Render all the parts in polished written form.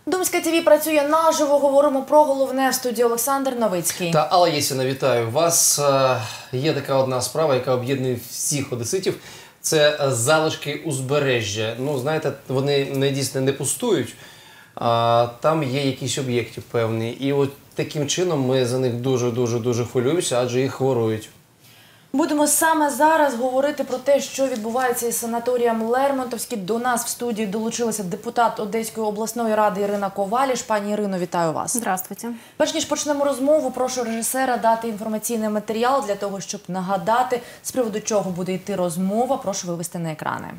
Думське ТВ працює наживо. Говоримо про головне. В студії Олександр Новицький. Та Алла Єсіна, вітаю вас. Є така одна справа, яка об'єднує всіх одеситів. Це залишки узбережжя. Ну, знаєте, вони дійсно не пустують, а там є якісь об'єкти певні. І от таким чином ми за них дуже хвилюємося, адже їх хворують. Будемо саме зараз говорити про те, що відбувається із санаторієм Лермонтовський. До нас в студії долучилася депутат Одеської обласної ради Ірина Коваліш. Пані Ірино, вітаю вас. Здравствуйте. Перш ніж почнемо розмову, прошу режисера дати інформаційний матеріал для того, щоб нагадати, з приводу чого буде йти розмова. Прошу вивести на екрани.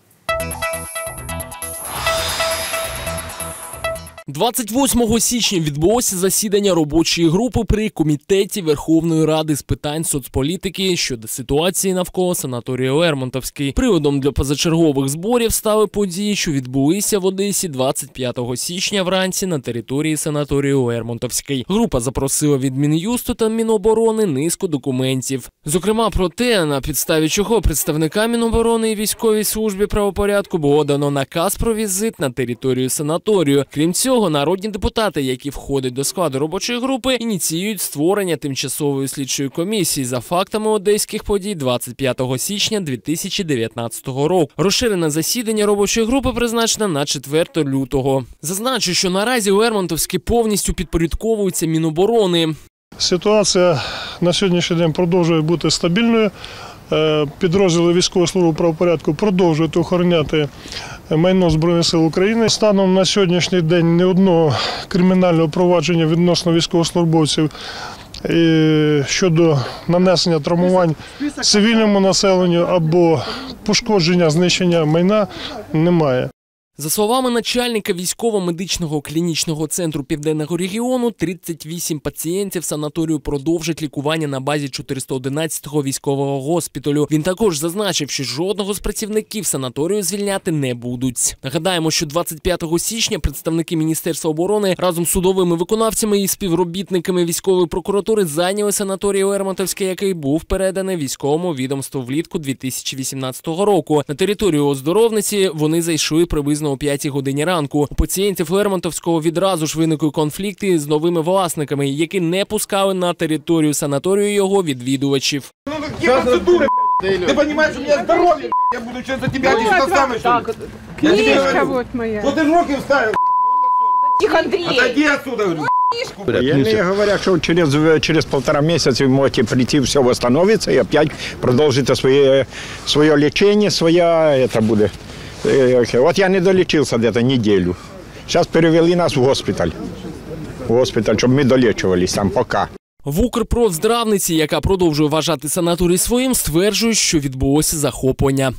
28 січня відбулося засідання робочої групи при Комітеті Верховної Ради з питань соцполітики щодо ситуації навколо санаторію Лермонтовський. Приводом для позачергових зборів стали події, що відбулися в Одесі 25 січня вранці на території санаторію Лермонтовський. Група запросила від Мін'юсту та Міноборони низку документів. Зокрема, про те, на підставі чого представникам Міноборони і військовій службі правопорядку було дано наказ про візит на територію санаторію. Крім цього, народні депутати, які входять до складу робочої групи, ініціюють створення тимчасової слідчої комісії за фактами одеських подій 25 січня 2019 року. Розширене засідання робочої групи призначено на 4 лютого. Зазначу, що наразі Лермонтовський повністю підпорядковується Міноборони. Ситуація на сьогоднішній день продовжує бути стабільною. Підрозділи військової служби правопорядку продовжують охороняти майно Збройних сил України. Станом на сьогоднішній день ні одного кримінального провадження відносно військовослужбовців щодо нанесення травмувань цивільному населенню або пошкодження, знищення майна немає. За словами начальника військово-медичного клінічного центру Південного регіону, 38 пацієнтів санаторію продовжать лікування на базі 411-го військового госпіталю. Він також зазначив, що жодного з працівників санаторію звільняти не будуть. Нагадаємо, що 25 січня представники Міністерства оборони разом з судовими виконавцями і співробітниками військової прокуратури зайняли санаторій Лермонтовський, який був переданий військовому відомству влітку 2018 року. На територію оздоровниці вони зайшли приблизно о 5 годині ранку. У пацієнтів Лермонтовського відразу ж виникли конфлікти з новими власниками, які не пускали на територію санаторію його відвідувачів. Ты понимаешь, у меня здоровье, я буду что за тебя не самый, что ли? Книжка вот моя. Вот ты ж руки вставил, Тихо, Андрей. отойди отсюда, говорю. Военные говорят, что через 1,5 месяца вы можете прийти, все восстановится и опять продолжите свое лечение, это будет. Вот я не долечился где-то неделю. Сейчас перевели нас в госпиталь, чтобы мы долечивались там пока. В Укрпрофздравниці, яка продовжує вважати санаторій своїм, стверджують, що відбулося захоплення.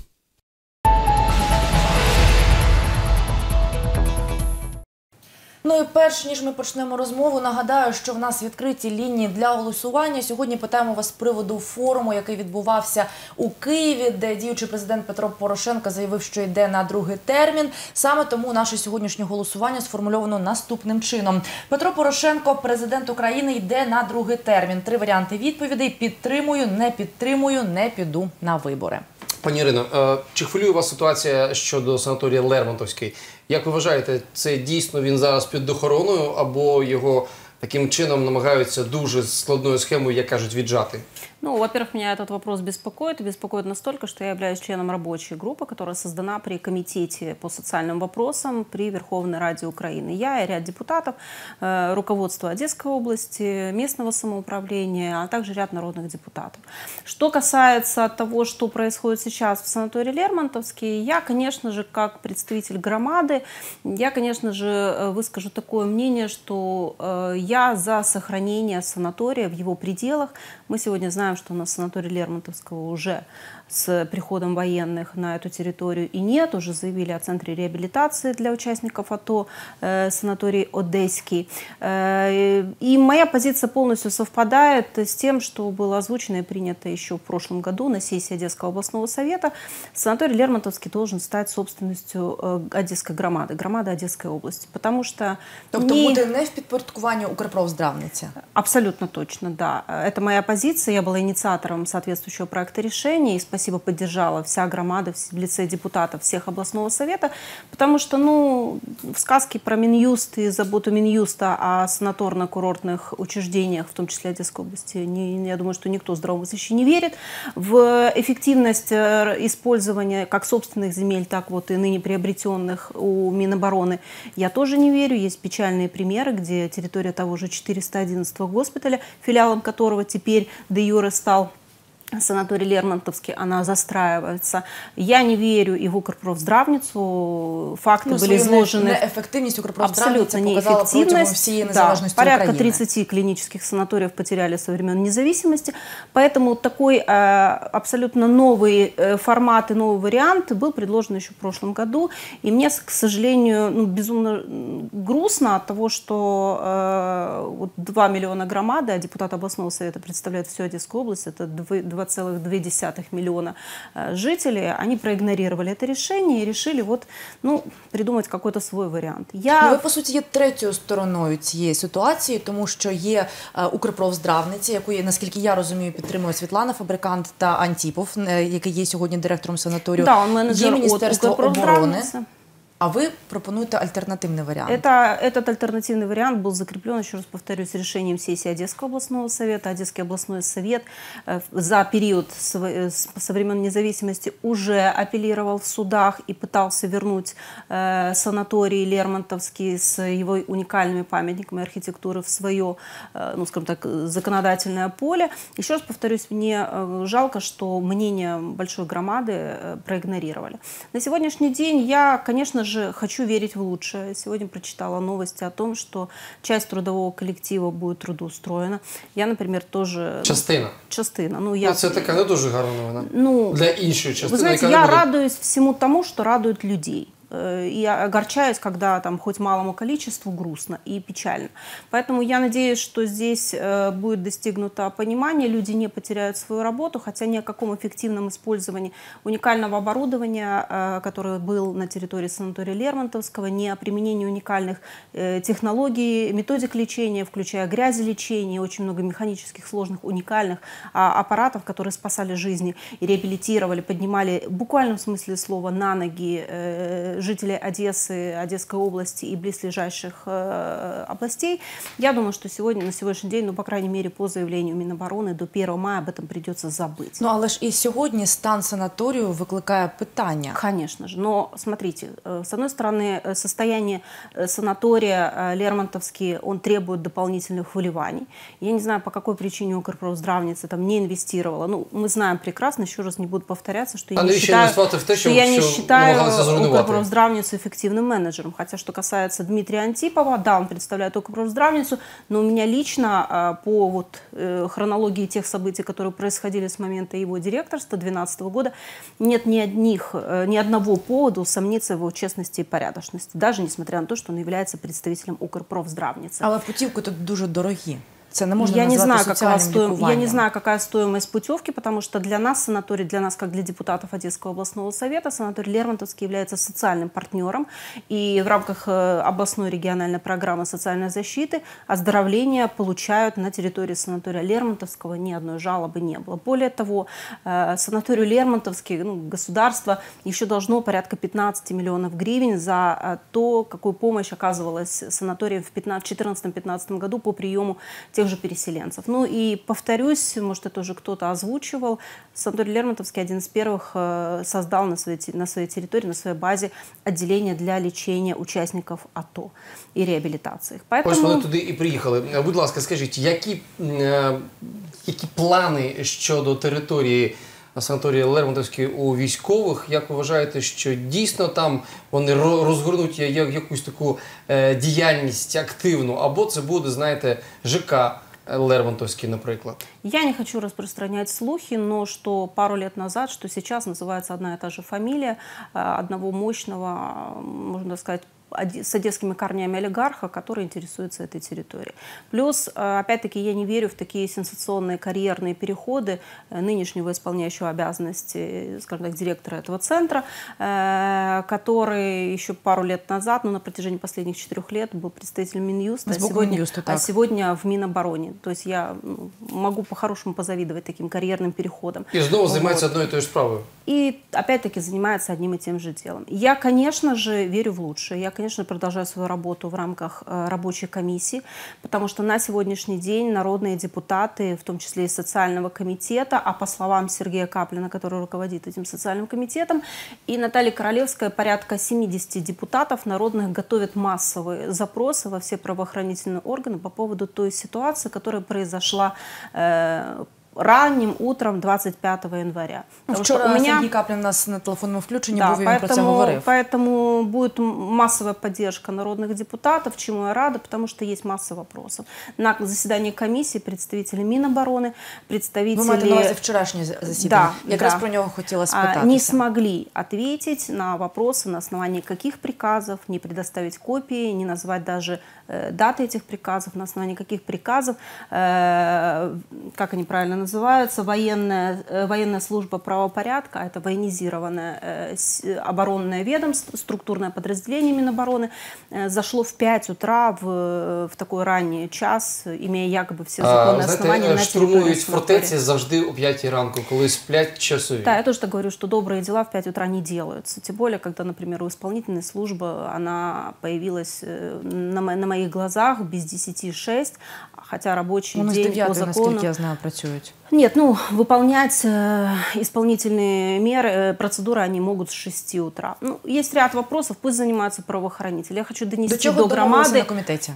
Ну і перш ніж ми почнемо розмову, нагадаю, що в нас відкриті лінії для голосування. Сьогодні питаємо вас з приводу форуму, який відбувався у Києві, де діючий президент Петро Порошенко заявив, що йде на другий термін. Саме тому наше сьогоднішнє голосування сформульовано наступним чином. Петро Порошенко, президент України, йде на другий термін. 3 варіанти відповідей: підтримую, не піду на вибори. Пані Ірино, чи хвилює вас ситуація щодо санаторія Лермонтовський? Як ви вважаєте, це дійсно він зараз під охороною, або його таким чином намагаються дуже складною схемою, як кажуть, віджати? Ну, во-первых, меня этот вопрос беспокоит настолько, что я являюсь членом рабочей группы, которая создана при Комитете по социальным вопросам при Верховной Раде Украины. Я и ряд депутатов, руководство Одесской области, местного самоуправления, а также ряд народных депутатов. Что касается того, что происходит сейчас в санатории Лермонтовский, я, конечно же, как представитель громады, выскажу такое мнение, что я за сохранение санатория в его пределах. Мы сегодня знаем, что у нас санаторий Лермонтовского уже с приходом военных на эту территорию и нет. Уже заявили о центре реабилитации для участников АТО, санаторий Одесский. И моя позиция полностью совпадает с тем, что было озвучено и принято еще в прошлом году на сессии Одесского областного совета. Санаторий Лермонтовский должен стать собственностью Одесской громады Одесской области. Потому что... Тобто буде не в підпорядкуванні Укрпрофздравниці? Абсолютно точно, да. Это моя позиция. Я была инициатором соответствующего проекта решения. И спасибо спасибо, поддержала вся громада в лице депутатов всех областного совета, потому что, ну, в сказке про Минюст и заботу Минюста о санаторно-курортных учреждениях, в том числе Одесской области, я думаю, что никто здравомыслящий не верит. В эффективность использования как собственных земель, так вот и ныне приобретенных у Минобороны я тоже не верю. Есть печальные примеры, где территория того же 411-го госпиталя, филиалом которого теперь де юре стал санаторий Лермонтовский, она застраивается. Я не верю и в Укрпрофздравницу. Факты были изложены. Неэффективность Укрпрофздравницы абсолютно показала протягом всей незалежности порядка Украины. 30 клинических санаториев потеряли со времен независимости. Поэтому такой абсолютно новый формат и новый вариант был предложен еще в прошлом году. И мне, к сожалению, безумно грустно от того, что вот 2 миллиона громады, а депутат областного совета представляет всю Одесскую область, это 2,2 миллиона жителей, они проигнорировали это решение и решили вот, ну, придумати какой-то свой варіант. Ви, по суті, є третьою стороною цієї ситуації, тому що є Укрпрофздравниці, яку, наскільки я розумію, підтримує Світлана Фабрикант та Антіпов, який є сьогодні директором санаторію. Да, он менеджер є Міністерство оборони. Укрпрофздравницы. А вы пропонуете альтернативный вариант? Этот альтернативный вариант был закреплен, еще раз повторюсь, решением сессии Одесского областного совета. Одесский областной совет за период со времен независимости уже апеллировал в судах и пытался вернуть санаторий Лермонтовский с его уникальными памятниками архитектуры в свое, ну, скажем так, законодательное поле. Еще раз повторюсь, мне жалко, что мнение большой громады проигнорировали. На сегодняшний день я, конечно же, хочу верить в лучшее. Сегодня прочитала новости о том, что часть трудового коллектива будет трудоустроена. Я, например, тоже... Частина. Ну, це така не дуже гарна новина. Ну, для іншої частини. Вы знаете, я радуюсь всему тому, что радует людей. И огорчаюсь, когда там хоть малому количеству грустно и печально. Поэтому я надеюсь, что здесь будет достигнуто понимание, люди не потеряют свою работу, хотя ни о каком эффективном использовании уникального оборудования, которое было на территории санатория Лермонтовского, ни о применении уникальных технологий, методик лечения, включая грязелечение, очень много механических, сложных, уникальных аппаратов, которые спасали жизни и реабилитировали, поднимали в буквальном смысле слова на ноги жителей Одессы, Одесской области и близлежащих областей. Я думаю, что сегодня, на сегодняшний день, ну, по крайней мере, по заявлению Минобороны, до 1 мая об этом придется забыть. Ну, але ж і сьогодні стан санаторію викликає питання. Конечно же. Но, смотрите, с одной стороны, состояние санатория Лермонтовский, он требует дополнительных вливаний. Я не знаю, по какой причине Укрпрофздравница там не инвестировала. Ну, мы знаем прекрасно, еще раз не буду повторяться, что я не считаю Укрпрофздравницу эффективным менеджером. Хотя, что касается Дмитрия Антипова, да, он представляет Укрпрофздравницу, но у меня лично по вот, хронологии тех событий, которые происходили с момента его директорства 2012 года, нет ни одного повода усомниться в его честности и порядочности, даже несмотря на то, что он является представителем Укрпрофздравницы. Але путівки тут дуже дорогі. Це не можна Я не назвати знаю, какая стоимость путевки, потому что для нас санаторий, для нас, как для депутатов Одесского областного совета, санаторий Лермонтовский является социальным партнером. И в рамках областной региональной программы социальной защиты оздоровления получают на территории санатория Лермонтовского, ни одной жалобы не было. Более того, санаторию Лермонтовский, ну, государство еще должно порядка 15 миллионов гривен за то, какую помощь оказывалась санаторию в 2014-2015 году по приему тех же переселенцев. Ну и повторюсь, может, это уже кто-то озвучивал, санаторий Лермонтовский один из первых создал на своей территории, на своей базе отделение для лечения участников АТО и реабилитации. Поэтому... Ось вони туди і приїхали. Будь ласка, скажіть, які плани щодо території санаторії Лермонтовський у військових? Як ви вважаєте, що дійсно там вони розгорнуть якусь таку діяльність активну? Або це буде, знаєте, ЖК Лермонтовский, например? Я не хочу распространять слухи, но что пару лет назад, что сейчас называется одна и та же фамилия одного мощного, можно сказать, с одесскими корнями олигарха, который интересуется этой территорией. Плюс, опять-таки, я не верю в такие сенсационные карьерные переходы нынешнего исполняющего обязанности, скажем так, директора этого центра, который еще пару лет назад, на протяжении последних 4 лет, был представителем Минюста, а сегодня в Минобороне. То есть я могу по-хорошему позавидовать таким карьерным переходам. И снова занимается одной и той же справой. И опять-таки занимается одним и тем же делом. Я, конечно же, верю в лучшее. Я, конечно, продолжаю свою работу в рамках рабочей комиссии, потому что на сегодняшний день народные депутаты, в том числе и социального комитета, а по словам Сергея Каплина, который руководит этим социальным комитетом, и Натальи Королевской, порядка 70 депутатов народных готовят массовые запросы во все правоохранительные органы по поводу той ситуации, которая произошла ранним утром 25 января. Вчора Сергій Каплін у нас на телефонному включенні був, і він про це говорив. Поэтому будет массовая поддержка народных депутатов, чему я рада, потому что есть масса вопросов. На заседании комиссии представители Минобороны, представители... Вы маєте на увазі вчорашнє засідання? Да, якраз про нього хотіла спитатися. Не смогли ответить на вопросы, на основании каких приказов, не предоставить копии, не назвать даже даты этих приказов, на основании каких приказов, как они правильно называются, военная служба правопорядка, это военизированное оборонное ведомство, структурное подразделение Минобороны, зашло в 5 утра в такой ранний час, имея якобы все законные основания на штурмують фортеці завжди о 5 ранку, коли сплять часові. Да, я тоже так говорю, что добрые дела в 5 утра не делаются. Тем более, когда, например, у исполнительной службы она появилась на моих глазах без 10:06, хотя рабочий день по закону... наскільки я знаю, працюють. Нет, выполнять исполнительные меры, процедуры они могут с 6 утра. Есть ряд вопросов, пусть занимаются правоохранители. Я хочу донести до громады... на комитете?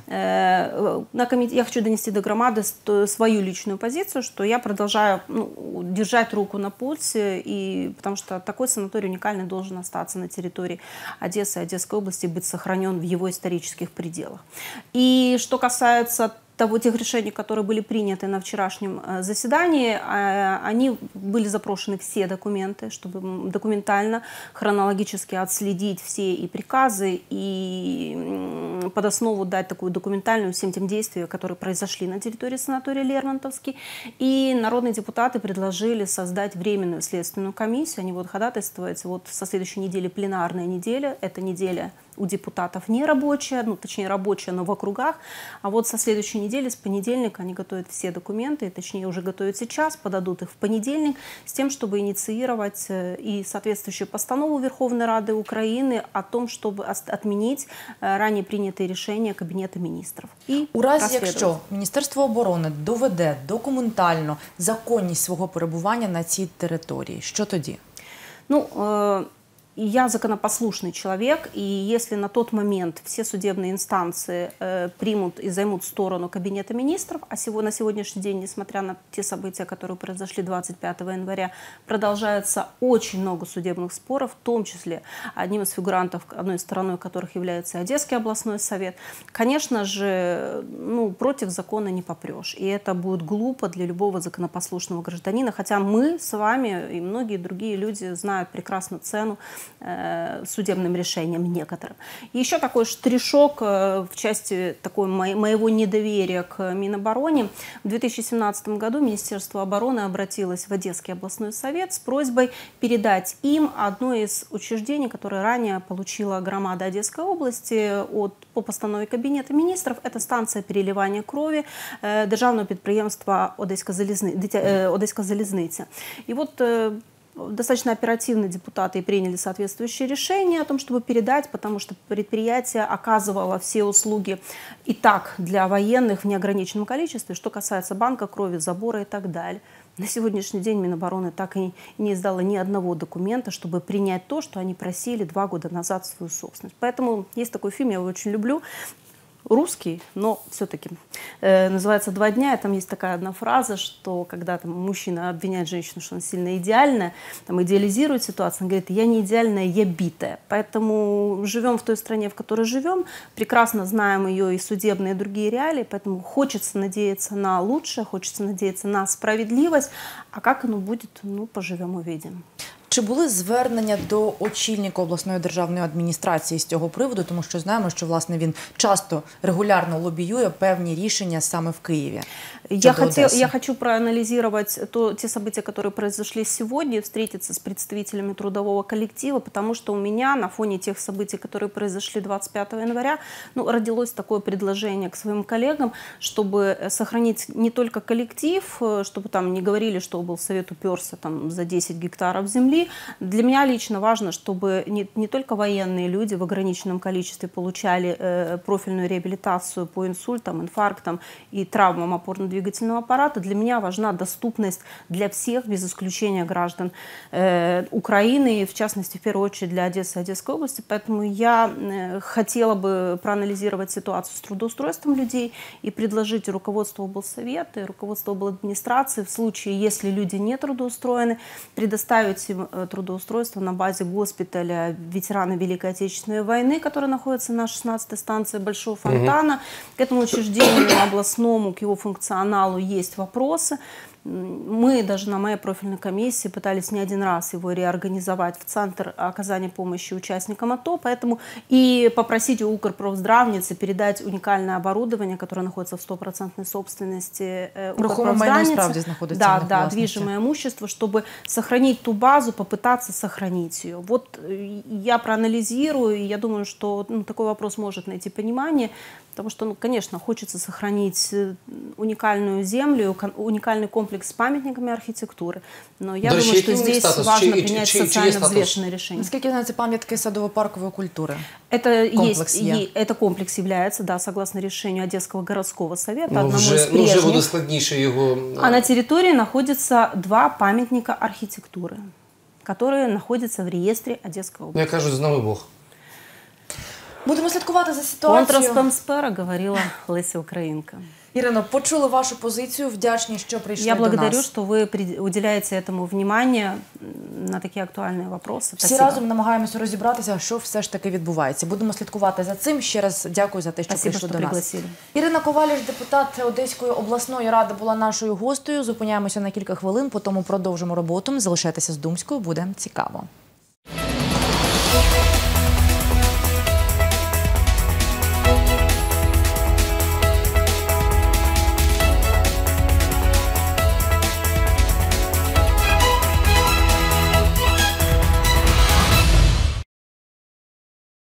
Я хочу донести до громады свою личную позицию, что я продолжаю держать руку на пульсе, потому что такой санаторий уникальный должен остаться на территории Одессы и Одесской области, быть сохранен в его исторических пределах. И что касается тех решений, которые были приняты на вчерашнем заседании, они были запрошены все документы, чтобы документально, хронологически отследить все и приказы, и под основу дать такую документальную всем тем действиям, которые произошли на территории санатория Лермонтовский. И народные депутаты предложили создать временную следственную комиссию. Они будут ходатайствовать со следующей недели пленарная неделя. Эта неделя у депутатов не рабочая, точнее рабочая, но в округах. А со следующей недели, с понедельника, они готовят все документы, точнее уже готовят сейчас, подадут их в понедельник, с тем, чтобы инициировать и соответствующую постанову Верховной Рады Украины о том, чтобы отменить ранее принятые решения Кабінету міністрів. У разі, якщо Міністерство оборони доведе документально законність свого перебування на цій території, що тоді? Я законопослушный человек, и если на тот момент все судебные инстанции примут и займут сторону Кабинета министров, а на сегодняшний день, несмотря на те события, которые произошли 25 января, продолжается очень много судебных споров, в том числе одним из фигурантов, одной стороной которых является Одесский областной совет, конечно же, против закона не попрешь. И это будет глупо для любого законопослушного гражданина, хотя мы с вами и многие другие люди знают прекрасно цену судебным решениям некоторым. И еще такой штришок в части моего недоверия к Минобороне. В 2017 году Министерство обороны обратилось в Одесский областной совет с просьбой передать им одно из учреждений, которое ранее получила громада Одесской области по постанове Кабинета министров. Это станция переливания крови державного підприємства Одеська залізниця. И достаточно оперативно депутаты приняли соответствующее решение о том, чтобы передать, потому что предприятие оказывало все услуги и так для военных в неограниченном количестве, что касается банка крови, забора и так далее. На сегодняшний день Минобороны так и не издала ни одного документа, чтобы принять то, что они просили 2 года назад в свою собственность. Поэтому есть такой фильм, я его очень люблю, русский, но все-таки называется «Два дня», и там есть такая одна фраза, что когда мужчина обвиняет женщину, что она сильно идеальная, идеализирует ситуацию, он говорит: я не идеальная, я битая. Поэтому живем в той стране, в которой живем, прекрасно знаем ее и судебные, и другие реалии, поэтому хочется надеяться на лучшее, хочется надеяться на справедливость, а как оно будет, поживем, увидим. Чи були звернення до очільника обласної державної адміністрації з цього приводу? Тому що знаємо, що власне він часто, регулярно лобіює певні рішення саме в Києві. Я хочу проанализировать те события, которые произошли сегодня, встретиться с представителями трудового коллектива, потому что у меня на фоне тех событий, которые произошли 25 января, родилось такое предложение к своим коллегам, чтобы сохранить не только коллектив, чтобы там не говорили, что облсовет уперся там за 10 гектаров земли. Для меня лично важно, чтобы не только военные люди в ограниченном количестве получали профильную реабилитацию по инсультам, инфарктам и травмам опорно-двигательного аппарата. Для меня важна доступность для всех, без исключения граждан Украины, и в частности, в первую очередь, для Одессы и Одесской области. Поэтому я хотела бы проанализировать ситуацию с трудоустройством людей и предложить руководству облсовета и руководству обладминистрации в случае, если люди не трудоустроены, предоставить им трудоустройство на базе госпиталя ветераны Великой Отечественной войны, который находится на 16-й станции Большого Фонтана. К этому учреждению областному, к его функционалу есть вопросы. Мы даже на моей профильной комиссии пытались не один раз его реорганизовать в Центр оказания помощи участникам АТО, поэтому и попросить у Укрпрофздравницы передать уникальное оборудование, которое находится в 100% собственности Укрпрофздравницы. Да, движимое имущество, чтобы сохранить ту базу, попытаться сохранить ее. Вот я проанализирую, и я думаю, что такой вопрос может найти понимание, потому что, конечно, хочется сохранить уникальную землю, уникальный комплекс с памятниками архитектуры. Но я думаю, что здесь важно принять социально взвешенное решение. Наскільки знаєте, пам'ятки садово-паркової культури? Это комплекс является, да, согласно решению Одесского городского совета, одному из прежних. Вже буде складніше його... А на территории находятся два памятника архитектуры, которые находятся в реестре Одесской области. Я кажу, з нами Бог. Будемо слідкувати за ситуацією. Контрастом спера, говорила Леся Українка. Ірино, почули вашу позицію, вдячні, що прийшли Я до нас. благодарю, что вы уделяете этому внимание на такі актуальні вопросы. Всі разом намагаємося розібратися, що все ж таки відбувається. Будемо слідкувати за цим. Ще раз дякую за те, що прийшли до нас. Ірина Коваліш, депутат Одеської обласної ради, була нашою гостею. Зупиняємося на кілька хвилин, потім продовжимо роботу. Залишайтеся з Думською, буде цікаво.